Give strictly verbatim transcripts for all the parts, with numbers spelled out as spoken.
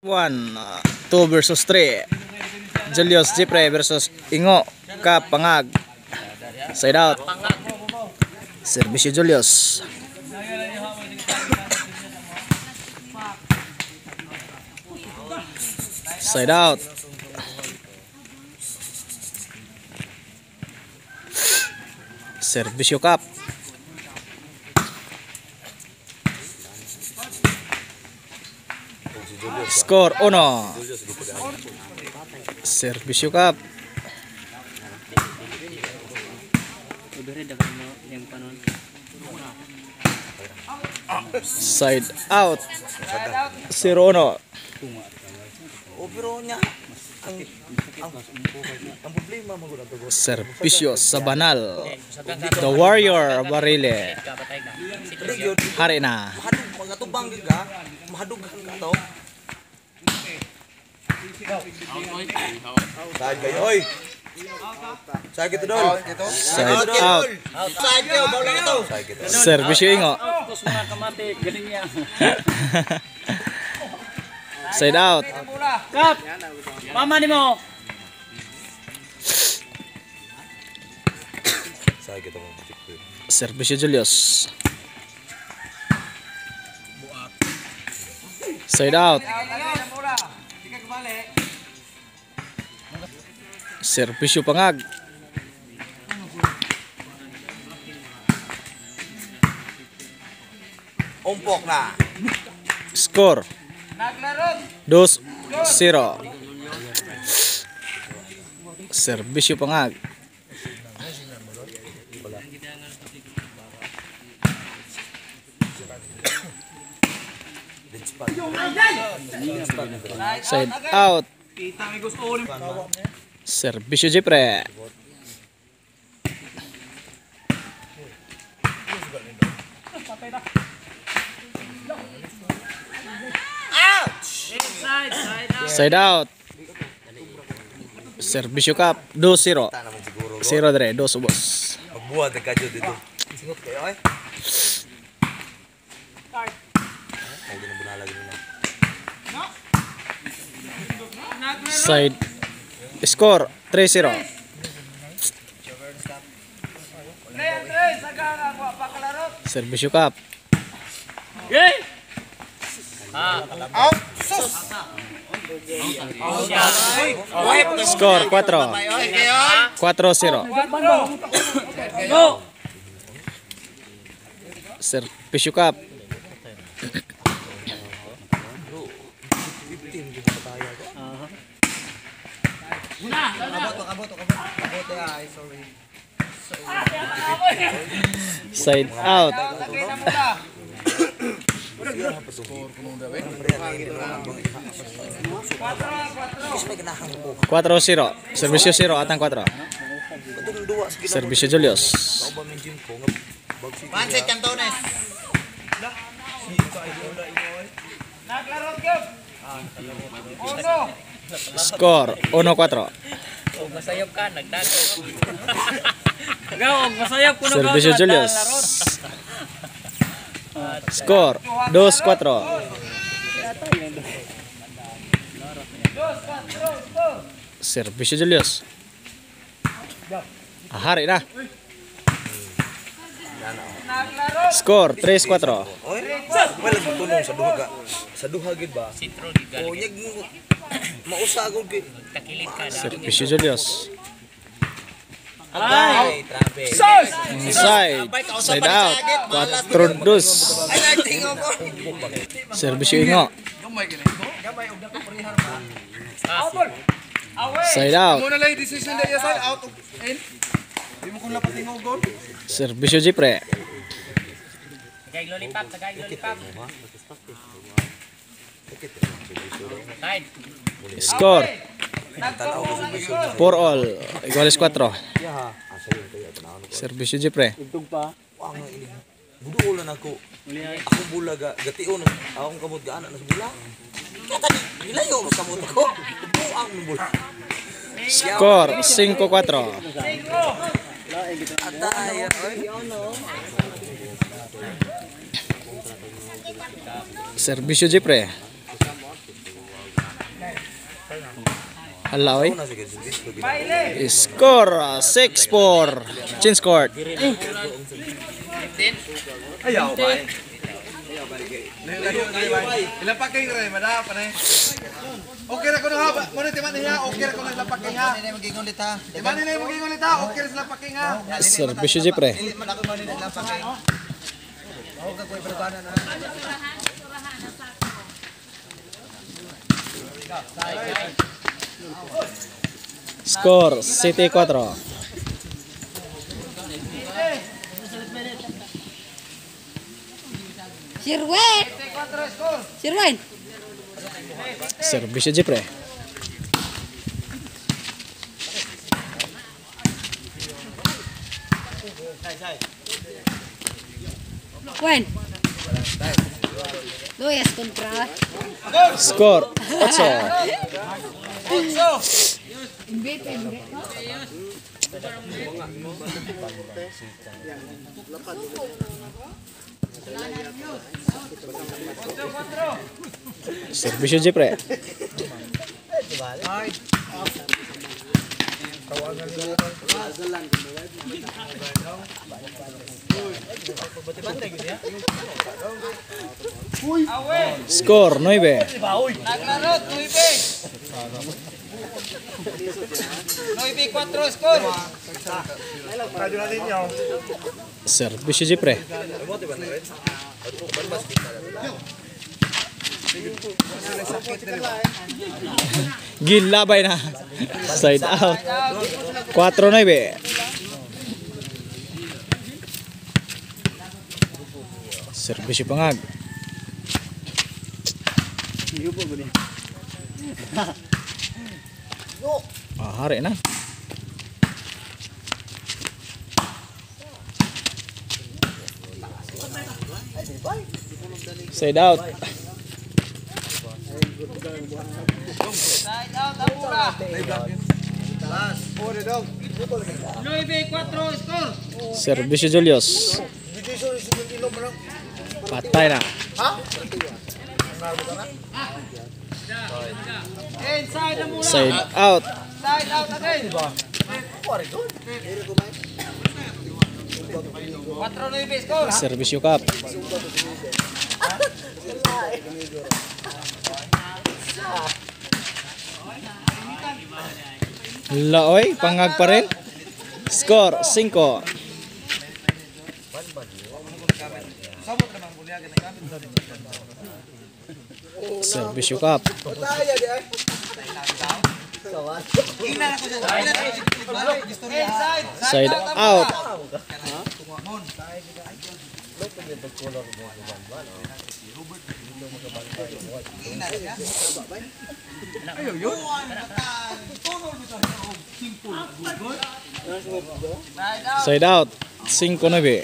One, uh, two versus three. Julius Jipre versus Ingo Kap Pangag. Side out. Servisyo Julius. Side out. Servisyo Kap. Skor uno. Servisyo Kap. Side out. Zero uno. Servisyo Sabanal. The Warrior Barile. Hari na. Side kayo, oy. Side kita dol. Side out. Side kayo, bola ito. Servisyo Ingo. Side out. Kap. Mama ni mo. Side kita mo. Servisyo Julius. Side out. Servisyo Pangag. Umpok na. Skor dos zero. Servisyo Pangag. Side out. Servisyo Jipre. Side out. Servisyo Kap dos zero. Zero dre, dos ubos. Magbuhat na kadyo dito. Singot kayo, oy. Ay, ginabunala gini na. Side score three zero. Servisyo Kap. Skor cuatro. cuatro cero. Servisyo Kap. Side out. cuatro zero. Servisyo zero atang cuatro. Servisyo Julius. Pansit Cantones. Skor uno cuatro. Masayop ka, nagdago. Gaw, masayop kuno ka. Servisyo Julius. Skor dos cuatro. Servisyo Julius. Ah, hari na. Skor tres cuatro. Oy, may lagi tunong sa duha ka. Sa duha gid ba? Sitro gigal. O nyag mausagod kay Takilit ka na. Servisyo Julius. Ay, trabe. Side. Side out. cuatro dos. Ay, nagtingo ko. Servisyo Ingo. Side out. Muna lang yung decision na iya side out of in. Di mo kung lapat tingog gol. Servisyo Jipre. tagay lollipop, tagay lollipop. Side. Score four all. Iguales cuatro. Servisyo Jipre. Buduol na ako. Ako bulaga, gation akong kamot gaana na sa bula. Kata di nilayo mas kamot ako. Buang ng bula. Score cinco cuatro. Atay, oy. Servisyo Jipre. Hala oy. Una sige service ko gina. Score six four. Change court. Ayaw ba? Ilang pa kayo rin, madapa pa na eh. Okay ra ko na ha, muna timan niya, okay ra ko na ilang pa kayo ha. Timan nila yung maging ulit ha, okay ra sila pa kayo ha. Servisyo Jepre. Score City four. Sirwen! Sirwen! Servisyo Jepre. Wen! Luis kontra. Score eight. Invite, invite. Servisyo Jepre. Score nine. Naglaro, nueve. nueve cuatro score. Servisyo Jepre. Gilabay na. Side out. four nine. Servisyo Pangag. Ah, hari na. Side out. Side out, Abura. nueve cuatro score. Servisyo Julius. Patay na. Inside na muna. Side out. Side out again. cuatro nueve score. Servisyo Cup. Laoy, Pangag pa rin. Score five. Servisyo Cup. Side out. Side out. five nine.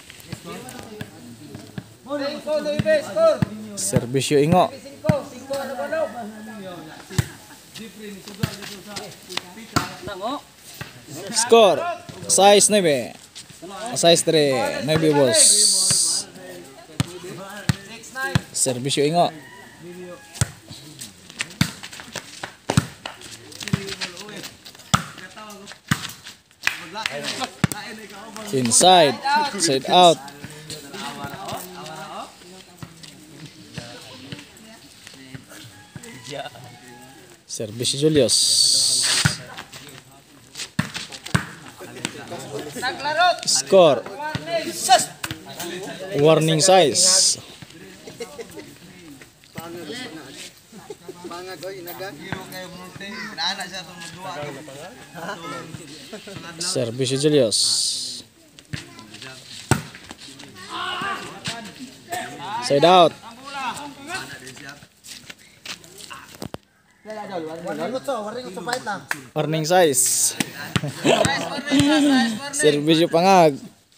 cinco nueve score. Servisyo Ingo. cinco, cinco ano ba no? Score six nine. six three. nine boss. Servisyo Ingo. Inside. Side out. Servisyo Julius. Naglaro. Score Warning. warning size. Servisyo Julius. Side out. Warning size. Servisyo Pangag.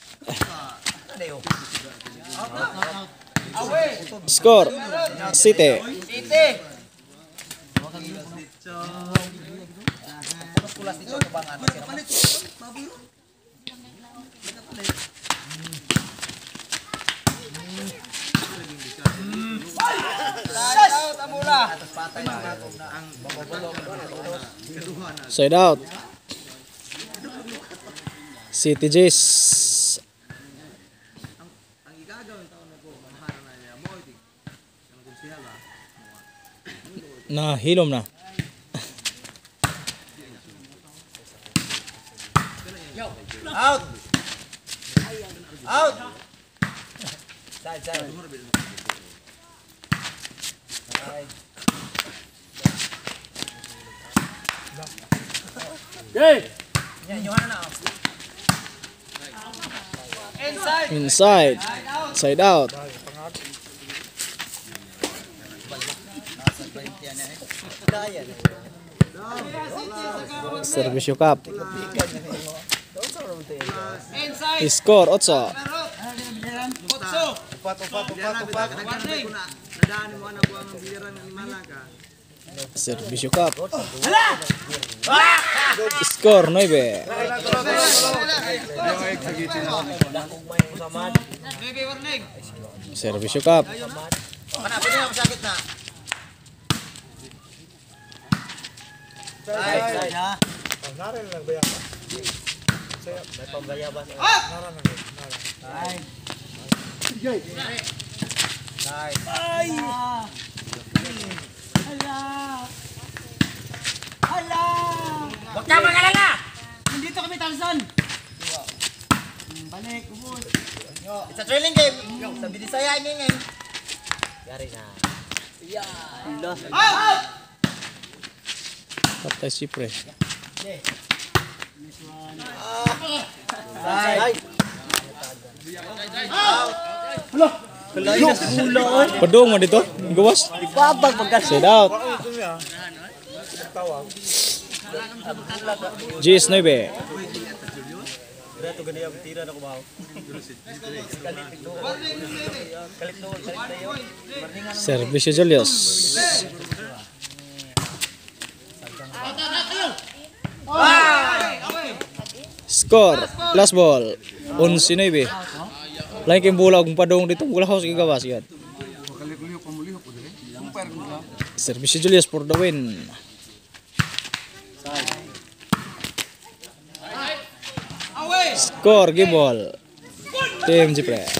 Score City. City. Side out, na bola. Side out. City Jays. Nah, hilom na. Out. Out. Side, side. Inside. Inside. Side out. Servisyo Cup. Inside. Score otso. Otso. Upat, upat, upat, upat. Warning. Servisyo Cup. Score nueve. Maybe warning. Servisyo Cup. Mana pwede na masakit na. Side, side ha. Huwag ka mag-alala. Nandito kami, Talson. Balik, ubos. It's a trailing game. Sa Binisaya ini ngayon. Yari na. Patay si Pre. Side. Padung mo dito. Gawas. Side out. Jays nueve. Servisyo Julius. Score. Last ball. Onsi nueve. Lain kayong bola kung padung dito. Bola house igawas yan. Servisyo Julius for the win. Score, game ball. Team Jepre.